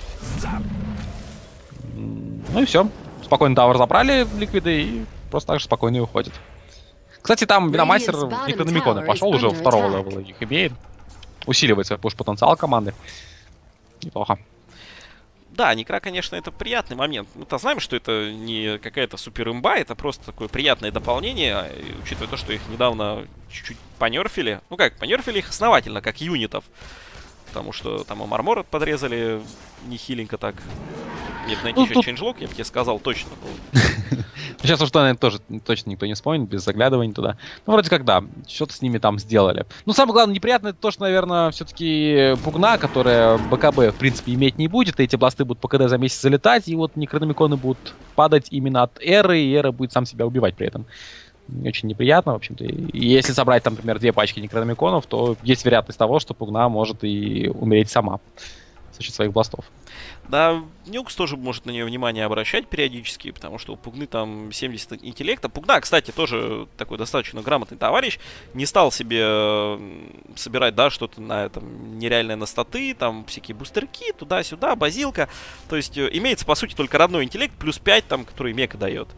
Ну и все. Спокойно тавер забрали ликвиды и просто так же спокойно и уходят. Кстати, там Виномастер в Некрономиконы пошел, уже второго левела их имеет. Усиливается пуш-потенциал команды. Неплохо. Да, Некра, конечно, это приятный момент. Мы-то знаем, что это не какая-то супер имба, это просто такое приятное дополнение, учитывая то, что их недавно чуть-чуть понерфили. Ну как, понерфили их основательно, как юнитов. Потому что там и Мармора подрезали нехиленько так. Нет, найти еще чейнджлок, я бы тебе сказал, точно. Сейчас уж, наверное, тоже точно никто не вспомнит, без заглядываний туда. Ну, вроде как, да, что-то с ними там сделали. Ну, самое главное, неприятно, это то, что, наверное, все-таки Пугна, которая БКБ, в принципе, иметь не будет, и эти бласты будут по КД за месяц залетать, и вот некрономиконы будут падать именно от Эры, и Эра будет сам себя убивать при этом. Очень неприятно, в общем-то. И если собрать, там, например, 2 пачки некрономиконов, то есть вероятность того, что Пугна может и умереть сама за счет своих бластов. Да, Нюкс тоже может на нее внимание обращать периодически, потому что у Пугны там 70 интеллекта. Пугна, кстати, тоже такой достаточно грамотный товарищ. Не стал себе собирать, да, что-то на там нереальные настаты, там всякие бустерки, туда-сюда, базилка. То есть имеется, по сути, только родной интеллект, плюс 5, там, который мека дает.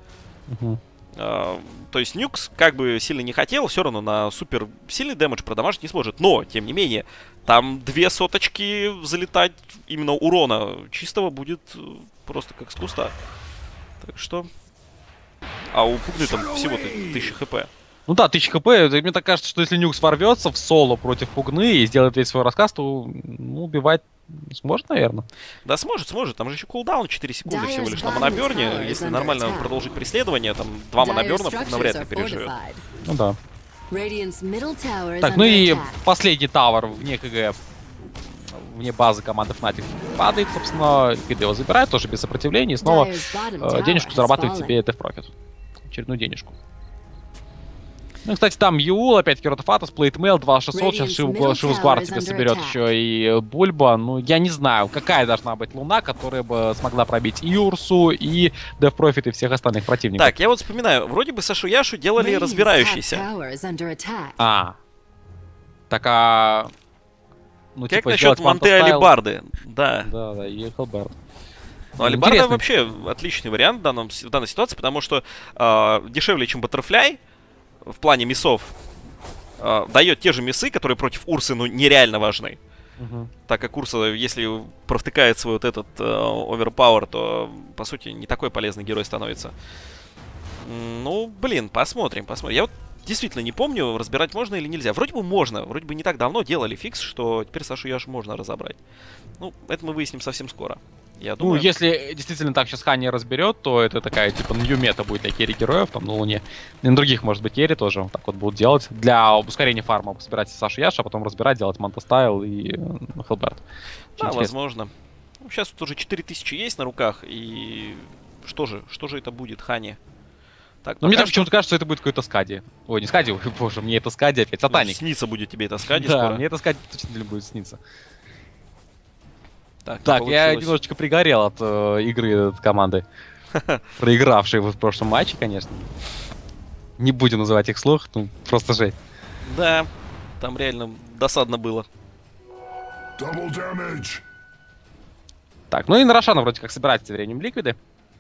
То есть Нюкс, как бы сильно не хотел, все равно на супер сильный дэмэдж продамажить не сможет. Но, тем не менее, там 2 соточки залетать именно урона чистого будет просто как с куста. Так что... А у Пугны там всего-то 1000 хп. Ну да, 1000 хп. Мне так кажется, что если Нюкс ворвется в соло против Пугны и сделает весь свой рассказ, то убивать сможет, наверное. Да, сможет. Там же еще кулдаун 4 секунды всего лишь на моноберне. Если нормально продолжить преследование, там 2 моноберна Пугна вряд ли переживет. Ну да. Так, ну и последний тавер вне КГ, вне базы команды Fnatic падает, собственно, КД его забирает, тоже без сопротивления, и снова денежку зарабатывает себе Death Profit. Очередную денежку. Ну, кстати, там Юл, опять Киротофатос, Плейтмейл, 2600, сейчас Шивусгвард себе соберет еще и Бульба. Ну, я не знаю, какая должна быть Луна, которая бы смогла пробить и Урсу, и Death Profit, и всех остальных противников. Так, я вот вспоминаю, вроде бы Сашу Яшу делали разбирающийся. Так, ну, как типа, насчет Монте Алибарды? Да. Да, и Хелберт. Ну, Алибарда вообще отличный вариант в данной ситуации, потому что дешевле, чем Баттерфляй, в плане миссов, дает те же миссы, которые против Урсы, ну, нереально важны. Так как Урса, если провтыкает свой вот этот оверпауэр, то, по сути, не такой полезный герой становится. Ну, блин, посмотрим. Я вот действительно не помню, разбирать можно или нельзя. Вроде бы можно, вроде бы не так давно делали фикс, что теперь Сашу Яшу можно разобрать. Ну, это мы выясним совсем скоро. Я думаю... Ну, если действительно так сейчас Хани разберет, то это такая, типа, нью-мета будет для керри-героев, там, на Луне. И на других, может быть, керри тоже вот так вот будут делать. Для ускорения фарма собирать Сашу Яшу, а потом разбирать, делать Манта-стайл и Хелберт. Да, возможно. Ну, сейчас тут уже 4000 есть на руках, и что же это будет, Хани? Так, ну, мне так почему-то кажется, что это будет какой-то Скади. Ой, не Скади, боже, мне это Скади опять, Сатаник. Ну, снится будет тебе это Скади скоро. Да, мне это Скади точно будет сниться. Так, я немножечко пригорел от игры команды, проигравшей в прошлом матче, конечно. Не будем называть их вслух, ну, просто жесть. Да, там реально досадно было. Так, ну и на Рошана вроде как собирать тем временем ликвиды.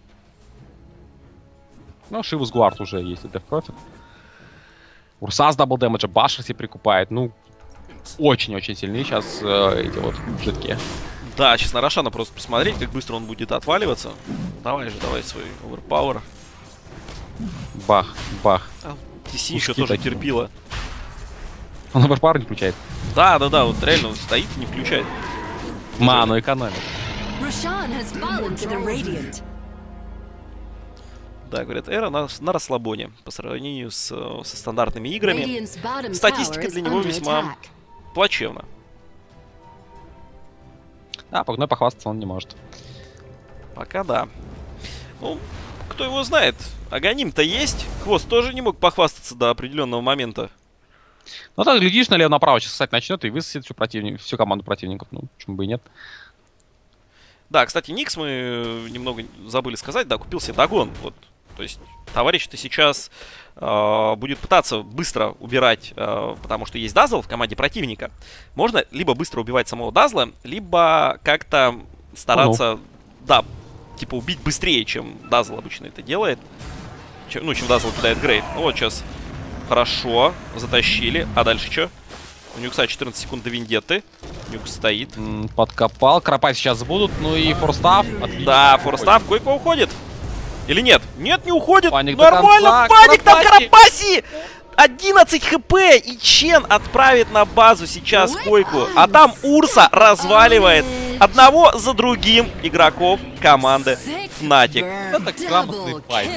Ну, Шивусгвард уже есть, Death Profit. Урса с дабл дэмэджа, Баша себе прикупает. Ну, очень-очень сильные сейчас эти вот жидкие. Да, сейчас на Рошана просто посмотреть, как быстро он будет отваливаться. Давай свой оверпауэр. Бах. TC еще тоже терпила. Он оверпауэр не включает. Да, вот реально он стоит и не включает. Ману экономит. Да, говорят, Эра на расслабоне по сравнению со стандартными играми. Статистика для него весьма плачевна. Да, Пугной похвастаться он не может. Пока да. Ну, кто его знает. Аганим-то есть. Хвост тоже не мог похвастаться до определенного момента. Ну так, глядишь, налево-направо сейчас, кстати, начнет и высосет всю команду противников. Ну, почему бы и нет. Да, кстати, Никс мы немного забыли сказать. Да, купил себе Дагон. Вот. То есть товарищ-то сейчас будет пытаться быстро убирать, потому что есть Дазл в команде противника. Можно либо быстро убивать самого Дазла, либо как-то стараться, да, типа убить быстрее, чем Дазл обычно это делает. Чем Дазл кидает грейд. Ну вот сейчас хорошо, затащили. А дальше что? У Нюкса 14 секунд до виндетты. Нюкс стоит. Подкопал. Кропать сейчас будут. Ну и форстав. Да, форстав. Койко уходит. Или нет? Нет, не уходит. Паник нормально, паник, там Карапаси! 11 хп, и Чен отправит на базу сейчас Койку. А там Урса разваливает одного за другим игроков команды Fnatic. Это грамотный файт.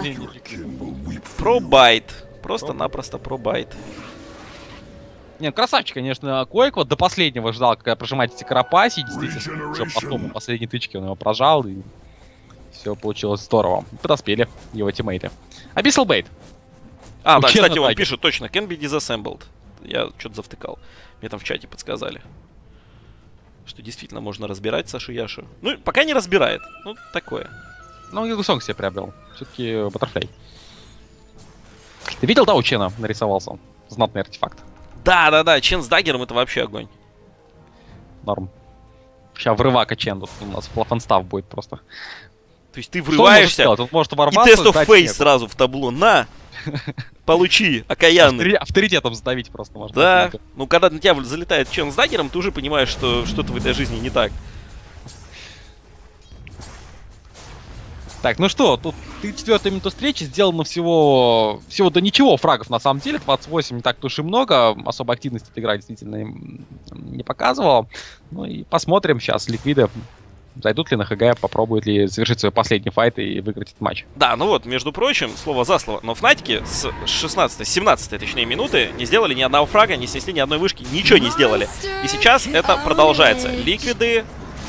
Пробайт. Просто-напросто пробайт. Нет, красавчик, конечно, Койко. До последнего ждал, когда прожимать эти Карапаси. Действительно, уже потом последней тычки он его прожал. И все получилось здорово. Подоспели его тиммейты. Abyssal Bait. А, да, кстати, он пишет точно. Can be disassembled. Я что-то завтыкал. Мне там в чате подсказали. Что действительно можно разбирать Сашу Яшу. Ну, пока не разбирает. Ну, такое. Ну, Гилгусонг себе приобрел. Все-таки баттерфляй. Ты видел, да, у Чена нарисовался? Знатный артефакт. Да. Чен с даггером — это вообще огонь. Норм. Сейчас врывака Чен. Тут у нас плафенстав будет просто. То есть ты врываешься, он может ворваться, и тест of фейс сразу в табло. На! Получи, окаянный. Авторитетом задавить просто можно. Да. Ну, когда на тебя залетает Чен с даггером, ты уже понимаешь, что что-то в этой жизни не так. Так, ну что, тут 34-я минута встречи, сделано всего до ничего фрагов на самом деле, 28 не так уж и много, особой активности эта игра действительно не показывала. Ну и посмотрим сейчас, ликвиды зайдут ли на ХГ, попробуют ли завершить свой последний файт и выиграть этот матч. Да, ну вот, между прочим, слово за слово, но Fnatic с 17-й точнее минуты не сделали ни одного фрага, не снесли ни одной вышки, ничего не сделали. И сейчас это продолжается. Ликвиды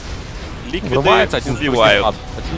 убивают.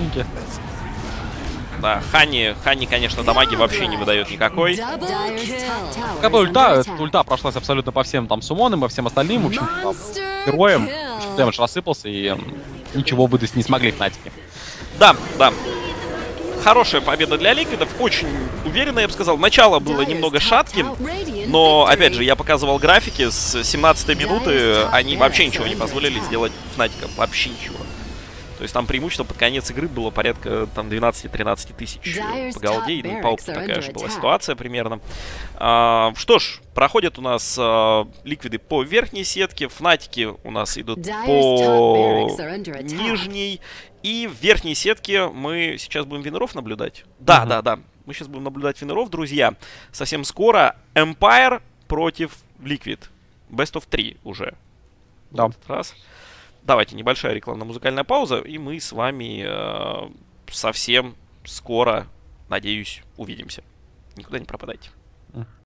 Да, Хани, конечно, дамаги вообще не выдает никакой. Какая ульта прошлась абсолютно по всем там суммонам, по всем остальным, в общем, героям. Дэмэдж рассыпался, и ничего выдать не смогли Fnatic. Да. Хорошая победа для ликвидов, очень уверенно, я бы сказал. Начало было немного шатким, но, опять же, я показывал графики с 17-й минуты, они вообще ничего не позволили сделать Fnatic, вообще ничего. То есть там преимущество под конец игры было порядка там 12-13 тысяч по голде, ну, по опыту такая же была ситуация примерно. Что ж, проходят у нас ликвиды по верхней сетке, Fnatic у нас идут по нижней, и в верхней сетке мы сейчас будем винеров наблюдать. Да, мы сейчас будем наблюдать винеров, друзья. Совсем скоро Empire против Liquid. Best of 3 уже. Да. Раз. Давайте, небольшая рекламно-музыкальная пауза, и мы с вами совсем скоро, надеюсь, увидимся. Никуда не пропадайте.